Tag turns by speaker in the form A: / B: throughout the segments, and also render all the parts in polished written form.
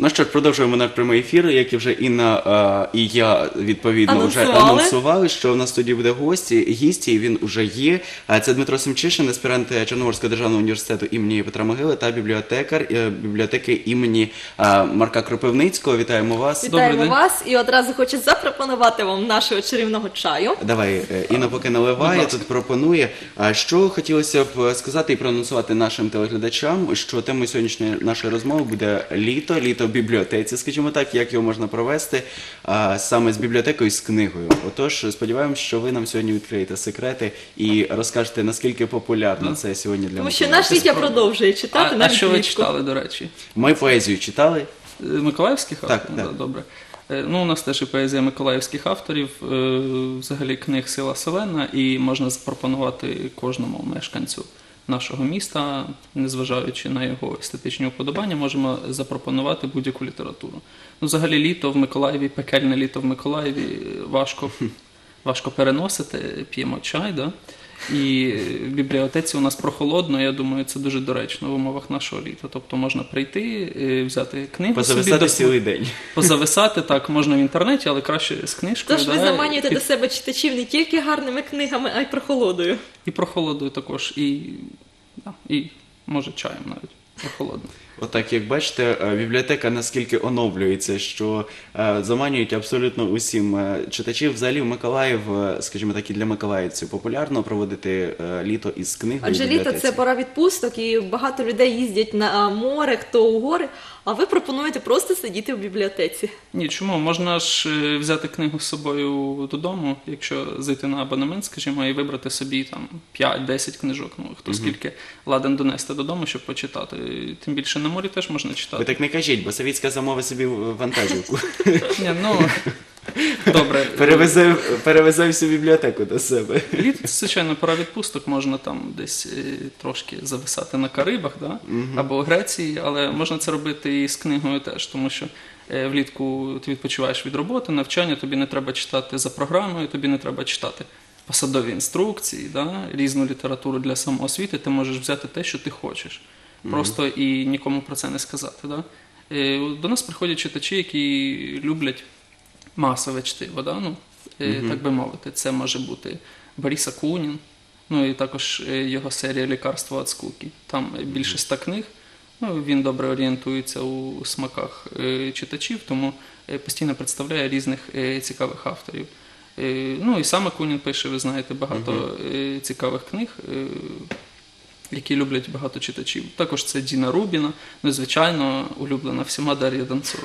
A: Ну що ж, продовжуємо наш прямий ефір, як і вже Інна і я, відповідно, вже
B: Анонсували.
A: анонсували, що в нас в студії буде гості, і він уже є. Це Дмитро Семчишин, аспірант Чорноморського державного університету імені Петра Могили та бібліотекар бібліотеки імені Марка Кропивницького. Вітаємо вас.
B: Вітаємо вас і одразу хочу запропонувати вам нашого чарівного чаю.
A: Давай, Інна поки наливає, тут пропонує. Що хотілося б сказати і проанонсувати нашим телеглядачам, що темою сьогоднішньої нашої розмови буде літо в бібліотеці, скажімо так, як його можна провести саме з бібліотекою, з книгою. Отож, сподіваємось, що ви нам сьогодні відкриєте секрети і розкажете, наскільки популярно це сьогодні для
B: Тому що
A: Миколаїв.
B: наш Вітя продовжує читати
C: А
B: навіть
C: що ви
B: влітку.
C: читали, до речі?
A: Ми поезію читали.
C: Миколаївських авторів?
A: Так, так.
C: Добре. Ну, у нас теж і поезія миколаївських авторів, взагалі книг «Сила Селена», і можна запропонувати кожному мешканцю нашого міста, незважаючи на його естетичні уподобання, можемо запропонувати будь-яку літературу. Ну, взагалі літо в Миколаєві, пекельне літо в Миколаєві важко переносити, п'ємо чай, да? І в бібліотеці у нас прохолодно, я думаю, це дуже доречно в умовах нашого літа. Тобто можна прийти, взяти книгу
A: Позависати цілий день.
C: позависати, так, можна в інтернеті, але краще з книжкою.
B: Тож ви
C: да,
B: заманюєте до себе читачів не тільки гарними книгами, а й прохолодою.
C: І прохолодою також, і може чаєм навіть прохолодно.
A: Отак, як бачите, бібліотека наскільки оновлюється, що заманюють абсолютно усім читачів. Взагалі в Миколаїв, скажімо так, і для миколаївців популярно проводити літо із книгою в
B: Адже літо
A: бібліотеці.
B: це пора відпусток, і багато людей їздять на море, хто у гори, а ви пропонуєте просто сидіти в бібліотеці.
C: Ні, чому? Можна ж взяти книгу з собою додому, якщо зайти на абонемент, скажімо, і вибрати собі там 5-10 книжок, ну хто скільки ладен донести додому, щоб почитати. Тим більше на морі теж можна
A: Ви
C: читати.
A: так не кажіть, бо Савіцька замовить собі вантажівку.
C: Ні, ну, добре.
A: Перевезе всю бібліотеку до себе.
C: Літо це, звичайно, пора відпусток, можна там десь трошки зависати на Карибах, да? Або у Греції, але можна це робити і з книгою теж, тому що влітку ти відпочиваєш від роботи, навчання, тобі не треба читати за програмою, тобі не треба читати посадові інструкції, да? Різну літературу для самоосвіти, ти можеш взяти те, що ти хочеш. Просто і нікому про це не сказати. Да? До нас приходять читачі, які люблять масове чтиво, да? Ну, так би мовити. Це може бути Борис Акунін, ну і також його серія «Лікарство від скуки». Там більше 100 книг, ну, він добре орієнтується у смаках читачів, тому постійно представляє різних цікавих авторів. Ну і сам Акунін пише, ви знаєте, багато цікавих книг, які люблять багато читачів. Також це Діна Рубіна, ну і, звичайно, улюблена всіма Дар'я Донцова.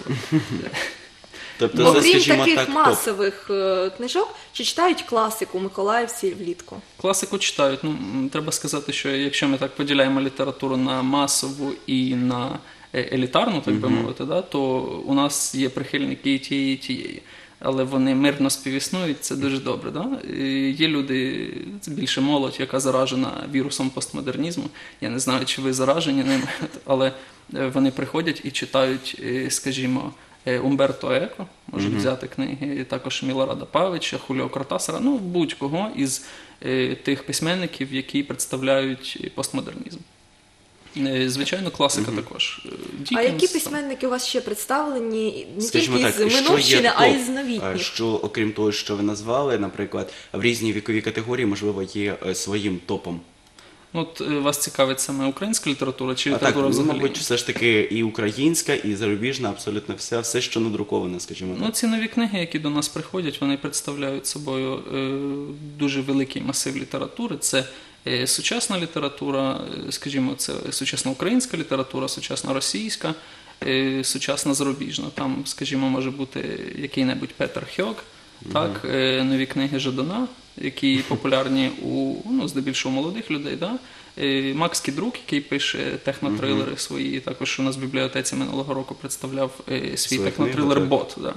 A: Тобто, це,
B: Окрім
A: скажімо
B: таких
A: так, топ.
B: масових книжок, чи читають класику миколаївці влітку?
C: Класику читають. Ну, треба сказати, що якщо ми так поділяємо літературу на масову і на елітарну, так би мовити, да, то у нас є прихильники і тієї, і тієї. Але вони мирно співіснують, це дуже добре. Да? Є люди, це більше молодь, яка заражена вірусом постмодернізму. Я не знаю, чи ви заражені ним, але вони приходять і читають, скажімо, Умберто Еко, можуть взяти книги, також Мілорада Павича, Хуліо Кортасара, ну будь-кого із тих письменників, які представляють постмодернізм. Звичайно, класика також.
B: А які
C: Дікенс,
B: письменники у вас ще представлені не
A: Скажімо
B: тільки
A: так,
B: з
A: що є
B: минувщини, а й
A: топ?
B: з новітніх?
A: Що, окрім того, що ви назвали, наприклад, в різній віковій категорії, можливо, є своїм топом.
C: От вас цікавить саме українська література чи
A: А так,
C: література взагалі?
A: мабуть, все ж таки і українська, і зарубіжна, абсолютно все, що надруковане, скажімо так.
C: Ну, ці нові книги, які до нас приходять, вони представляють собою дуже великий масив літератури. Це сучасна література, скажімо, це сучасна українська література, сучасна російська, сучасна зарубіжна. Там, скажімо, може бути який-небудь Петер Хьок, так, нові книги Жадана, які популярні у, ну, здебільшого молодих людей, да? Макс Кідрук, який пише технотрилери свої, також у нас в бібліотеці минулого року представляв свій технотрилер «Бот». Да?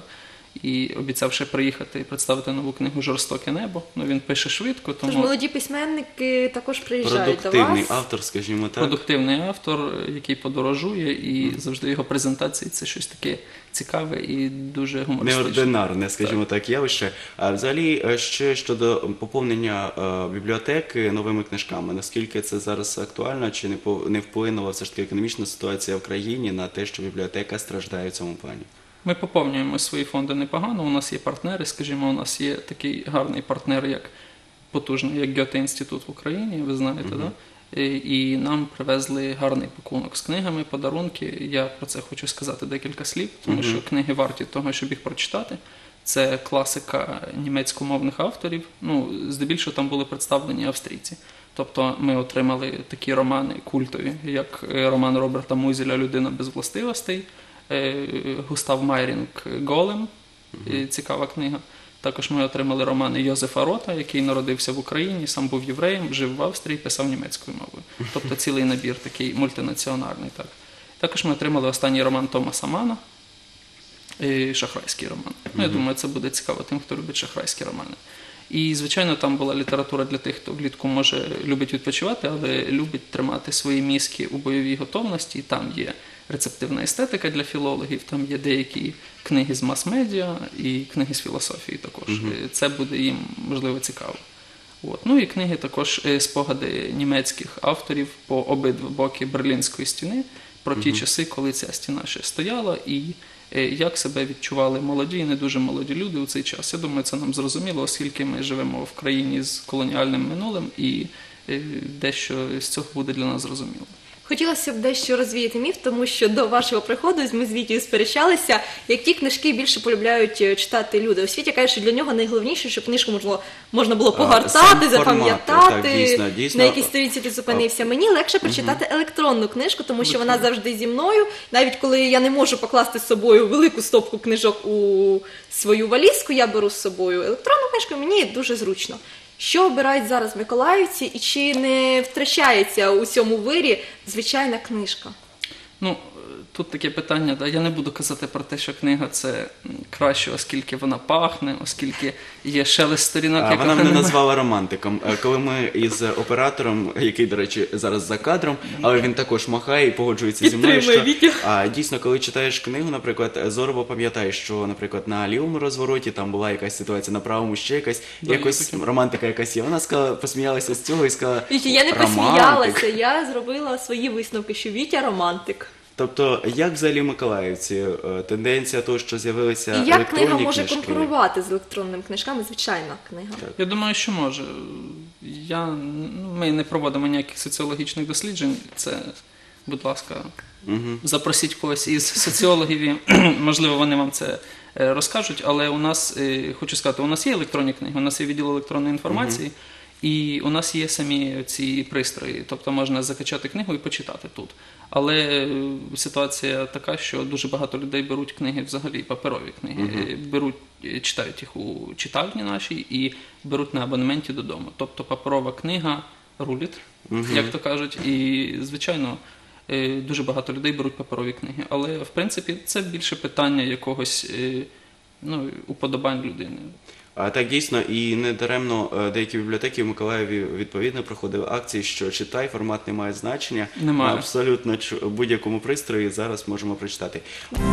C: і обіцяв ще приїхати і представити нову книгу «Жорстоке небо». Ну, він пише швидко,
B: Тож
C: тому
B: молоді письменники також приїжджають до
A: Продуктивний
B: вас.
A: автор, скажімо так.
C: продуктивний автор, який подорожує, і завжди його презентації це щось таке цікаве і дуже гумористичне.
A: Неординарне, скажімо так, явище. А взагалі, ще щодо поповнення бібліотеки новими книжками, наскільки це зараз актуально, чи не вплинула все ж таки економічна ситуація в країні на те, що бібліотека страждає в цьому плані?
C: Ми поповнюємо свої фонди непогано, у нас є партнери, скажімо, у нас є такий гарний партнер, як потужний, як Гьоте-інститут в Україні, ви знаєте, да? І нам привезли гарний пакунок з книгами, подарунки. Я про це хочу сказати декілька слів, тому що книги варті того, щоб їх прочитати. Це класика німецькомовних авторів. Ну, здебільшого там були представлені австрійці. Тобто ми отримали такі романи культові, як роман Роберта Музеля «Людина без властивостей», Густав Майрінг «Голем», цікава книга. Також ми отримали романи Йозефа Рота, який народився в Україні, сам був євреєм, жив в Австрії, писав німецькою мовою. Тобто цілий набір такий мультинаціональний. Так. Також ми отримали останній роман Томаса Мана, шахрайський роман. Ну, я думаю, це буде цікаво тим, хто любить шахрайські романи. І, звичайно, там була література для тих, хто влітку любить відпочивати, але любить тримати свої мізки у бойовій готовності. І там є рецептивна естетика для філологів, там є деякі книги з мас-медіа і книги з філософії також. Це буде їм, можливо, цікаво. От. Ну і книги також спогади німецьких авторів по обидва боки Берлінської стіни про ті часи, коли ця стіна ще стояла, і як себе відчували молоді і не дуже молоді люди у цей час. Я думаю, це нам зрозуміло, оскільки ми живемо в країні з колоніальним минулим, і дещо з цього буде для нас зрозуміло.
B: Хотілося б дещо розвіяти міф, тому що до вашого приходу ми з Вітєю сперечалися, які книжки більше полюбляють читати люди. Ось Вітя каже, що для нього найголовніше, щоб книжку можна було погортати,
A: сам формат,
B: запам'ятати,
A: так, дійсно.
B: на якій сторінці ти зупинився. Мені легше прочитати електронну книжку, тому що вона завжди зі мною. Навіть коли я не можу покласти з собою велику стопку книжок у свою валізку, я беру з собою електронну книжку, і мені дуже зручно. Що обирають зараз миколаївці і чи не втрачається у цьому вирі звичайна книжка?
C: Ну, тут таке питання, да? Я не буду казати про те, що книга це краще, оскільки вона пахне, оскільки є шелест сторінок.
A: Вона мене назвала романтиком. Коли ми із оператором, який, до речі, зараз за кадром, але він також махає і погоджується зі мною, що дійсно, коли читаєш книгу, наприклад, зорово пам'ятаєш, що, наприклад, на лівому розвороті там була якась ситуація, на правому ще якась, якось романтика якась є. Вона сказала, посміялася з цього і сказала,
B: Я не посміялася, я зробила свої висновки, що Вітя романтик.
A: Тобто, як взагалі в Миколаївці тенденція того, що з'явилися
B: І
A: електронні
B: як книга може
A: книжки?
B: конкурувати з електронними книжками, звичайна книга?
C: Я думаю, що може. Ми не проводимо ніяких соціологічних досліджень. Це, будь ласка, запросіть когось із соціологів, і, можливо, вони вам це розкажуть. Але у нас, хочу сказати, у нас є електронні книги, у нас є відділ електронної інформації, і у нас є самі ці пристрої, тобто можна закачати книгу і почитати тут. Але ситуація така, що дуже багато людей беруть книги, взагалі паперові книги, читають їх у читальні нашій і беруть на абонементі додому. Тобто паперова книга рулить, як то кажуть, і, звичайно, дуже багато людей беруть паперові книги. Але, в принципі, це більше питання якогось уподобань людини.
A: Так, дійсно, і не даремно деякі бібліотеки в Миколаєві відповідно проходили акції, що читай, формат не має значення.
C: Немає.
A: Абсолютно будь-якому пристрої зараз можемо прочитати.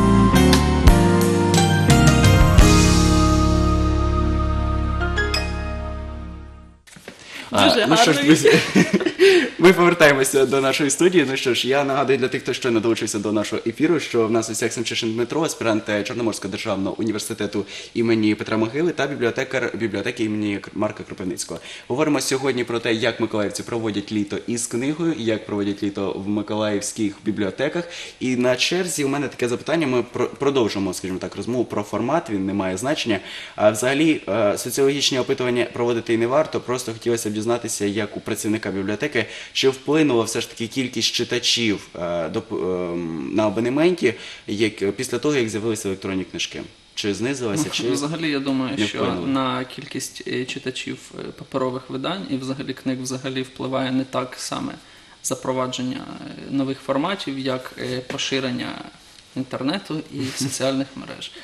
B: Дуже
A: Ну що ж,
B: гарно.
A: друзі, ми повертаємося до нашої студії. Ну що ж, я нагадую для тих, хто щойно долучився до нашого ефіру, що в нас у гостях Семчишин Дмитро, аспірант Чорноморського державного університету імені Петра Могили та бібліотекар бібліотеки імені Марка Кропивницького. Говоримо сьогодні про те, як миколаївці проводять літо із книгою, як проводять літо в миколаївських бібліотеках. І на черзі у мене таке запитання, ми продовжимо, скажімо так, розмову про формат, він не має значення. А взагалі соціологічні опитування проводити і не варто, просто хотілося б дізнатися, як у працівника бібліотеки, чи вплинула все ж таки кількість читачів на абонементі після того, як з'явилися електронні книжки? Чи знизилася, чи
C: Взагалі, я думаю,
A: не
C: що
A: вплинуло?
C: на кількість читачів паперових видань і взагалі книг взагалі впливає не так саме запровадження нових форматів, як поширення інтернету і соціальних мереж.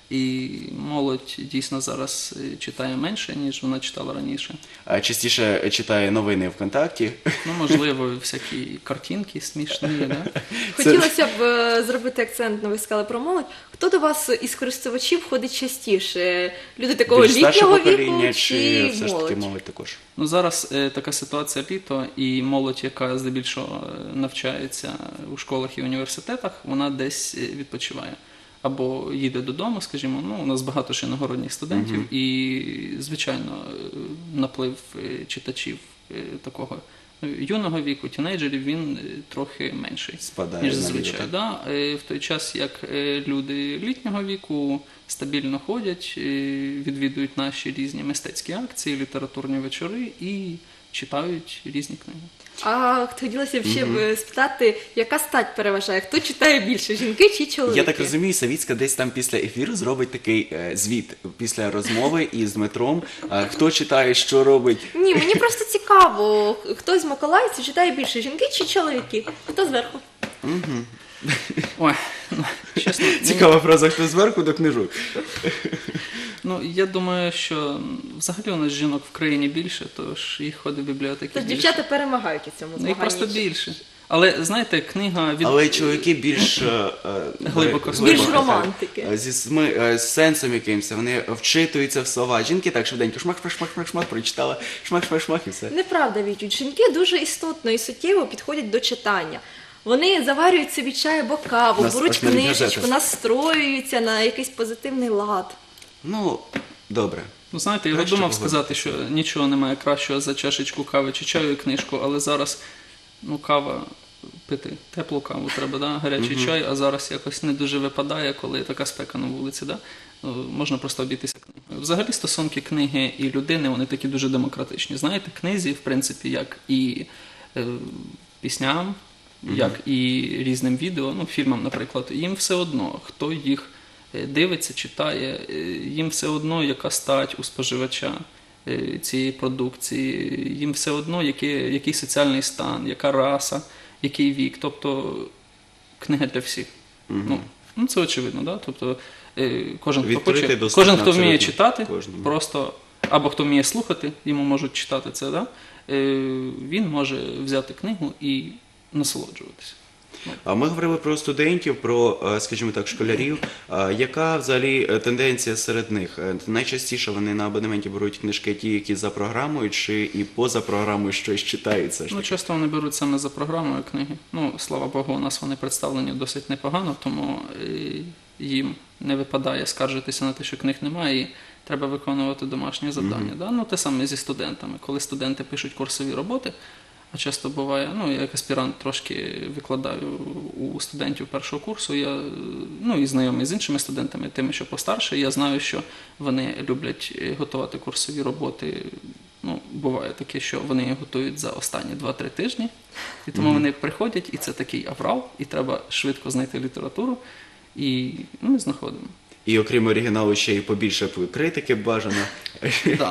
C: І молодь дійсно зараз читає менше, ніж вона читала раніше.
A: А частіше читає новини ВКонтакті.
C: Ну, можливо, всякі картинки смішні, да?
B: Хотілося б зробити акцент, ви сказали про молодь. Хто до вас із користувачів ходить частіше? Люди такого
A: Більш старше
B: літнього віку
A: покоління
B: чи
A: чи все ж таки
B: молодь?
A: молодь також?
C: Ну, зараз така ситуація літо, і молодь, яка здебільшого навчається у школах і університетах, вона десь відпочиває. Або їде додому, скажімо, ну, у нас багато ще іногородніх студентів, і, звичайно, наплив читачів такого юного віку, тінейджерів, він трохи менший,
A: Спадає
C: ніж
A: на
C: зазвичай.
A: літо,
C: Да? В той час, як люди літнього віку стабільно ходять, відвідують наші різні мистецькі акції, літературні вечори і читають різні книги.
B: А хотілося б ще спитати, яка стать переважає? Хто читає більше, жінки чи чоловіки?
A: Я так розумію, Савіцька десь там після ефіру зробить такий звіт після розмови із Дмитром. Хто читає, що робить.
B: Ні, мені просто цікаво, хто з миколаївців читає більше, жінки чи чоловіки? Хто зверху?
C: Ой, ну, чесно,
A: Цікава фраза, хто зверху до книжок.
C: ну, я думаю, що взагалі у нас жінок в країні більше, тож їх ходить в бібліотеки
B: Тож
C: більше.
B: дівчата перемагають у цьому
C: Ну, їх
B: змаганні.
C: просто більше. Але, знаєте, книга від...
A: Але чоловіки більш
C: Глибоко
B: Більш
C: так.
B: романтики.
A: з сенсом якимось, вони вчитуються в слова. Жінки так швиденько шмак, прочитала, шмак і все.
B: Неправда, Вітю. Жінки дуже істотно і суттєво підходять до читання. Вони заварюють собі чай або каву,
A: Нас
B: беруть
A: аж навіть
B: книжечку,
A: газети.
B: настроюються на якийсь позитивний лад.
A: Ну, добре.
C: Ну, знаєте, я
A: Краще
C: думав
A: погодити.
C: сказати, що нічого немає кращого за чашечку кави чи чаю і книжку, але зараз, ну, кава, пити теплу каву треба, да? Гарячий чай, а зараз якось не дуже випадає, коли така спека на вулиці, да? Ну, можна просто обійтися книгою. Взагалі стосунки книги і людини, вони такі дуже демократичні. Знаєте, книзі, в принципі, як і пісням, як і різним відео, ну, фільмам, наприклад, їм все одно, хто їх дивиться, читає, їм все одно, яка стать у споживача цієї продукції, їм все одно, який соціальний стан, яка раса, який вік. Тобто книга для всіх. Ну, це очевидно, да? Тобто кожен, хто
A: Відкритий
C: хоче,
A: доступ
C: кожен, хто вміє
A: абсолютно
C: читати,
A: кожному.
C: просто, або хто вміє слухати, йому можуть читати це, да? Він може взяти книгу і насолоджуватися.
A: А ми говорили про студентів, про, скажімо так, школярів. Яка взагалі тенденція серед них? Найчастіше вони на абонементі беруть книжки ті, які за програмою, чи і поза програмою щось читають? Все ж
C: Ну,
A: таки?
C: часто вони беруть саме за програмою книги. Ну, слава Богу, у нас вони представлені досить непогано, тому їм не випадає скаржитися на те, що книг немає, і треба виконувати домашнє завдання. Да? Ну, те саме зі студентами. Коли студенти пишуть курсові роботи, а часто буває, ну, я як аспірант трошки викладаю у студентів першого курсу, я, ну, і знайомий з іншими студентами, тими, що постарше, я знаю, що вони люблять готувати курсові роботи. Ну, буває таке, що вони їх готують за останні 2-3 тижні, і тому вони приходять, і це такий аврал, і треба швидко знайти літературу, і ми знаходимо.
A: І окрім оригіналу ще й побільше б критики бажано.
C: Да.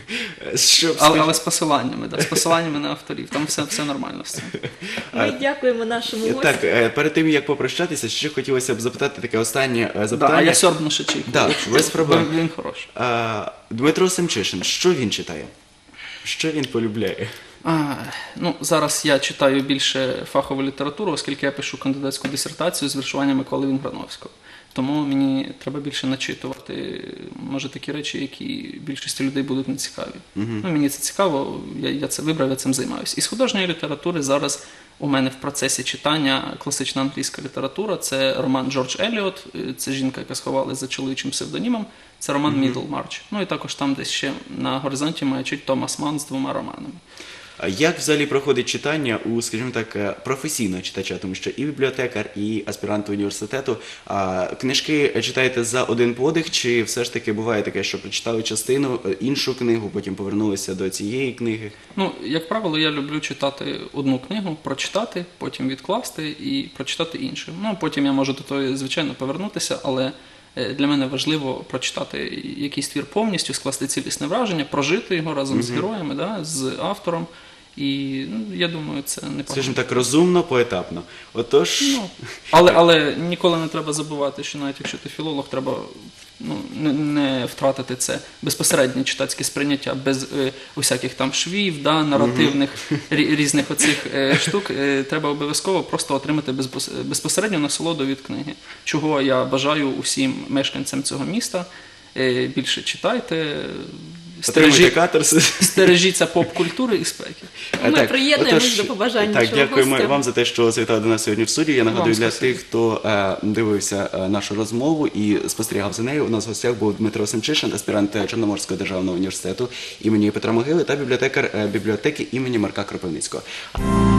A: Щоб,
C: Але з посиланнями, да, з посиланнями на авторів, там все нормально з цим.
B: Ми дякуємо нашому гостю.
A: Так, перед тим, як попрощатися, ще хотілося б запитати таке останнє
C: Да,
A: запитання.
C: а я сьорбну ще чайку.
A: Да, без проблем.
C: Він хороший.
A: Дмитро Семчишин, що він читає? Що він полюбляє?
C: Ну, зараз я читаю більше фахову літературу, оскільки я пишу кандидатську дисертацію з віршування Миколи Вінграновського. Тому мені треба більше начитувати, може, такі речі, які більшості людей будуть нецікаві. Ну, мені це цікаво, я це вибрав, я цим займаюся. Із художньої літератури зараз у мене в процесі читання класична англійська література. Це роман Джордж Еліот, це жінка, яка сховалася за чоловічим псевдонімом, це роман Мідлмарч. Ну і також там десь ще на горизонті маячить Томас Манн з 2 романами.
A: А як взагалі проходить читання у, скажімо так, професійного читача, тому що і бібліотекар, і аспірант університету. Книжки читаєте за один подих, чи все ж таки буває таке, що прочитали частину, іншу книгу, потім повернулися до цієї книги?
C: Ну, як правило, я люблю читати одну книгу, прочитати, потім відкласти і прочитати іншу. Ну, потім я можу до того, звичайно, повернутися, але для мене важливо прочитати якийсь твір повністю, скласти цілісне враження, прожити його разом з героями, да, з автором І я думаю, це непогано.
A: Скажімо так, розумно, поетапно. Отож,
C: Але ніколи не треба забувати, що навіть якщо ти філолог, треба не втратити це безпосереднє читацьке сприйняття, без усяких там швів, наративних, різних оцих штук. Треба обов'язково просто отримати безпосередню насолоду від книги, чого я бажаю усім мешканцям цього міста. Більше читайте,
A: отримуйте катарсис.
C: стережіться поп-культури і спеки.
B: Ми приєднуємось до побажань
A: Так,
B: нашого
A: дякуємо
B: гостя.
A: вам за те, що завітали до нас сьогодні в студію. Я нагадую
C: Вам
A: для
C: спасибі.
A: тих, хто дивився нашу розмову і спостерігав за нею. У нас в гостях був Дмитро Семчишин, аспірант Чорноморського державного університету імені Петра Могили та бібліотекар бібліотеки імені Марка Кропивницького.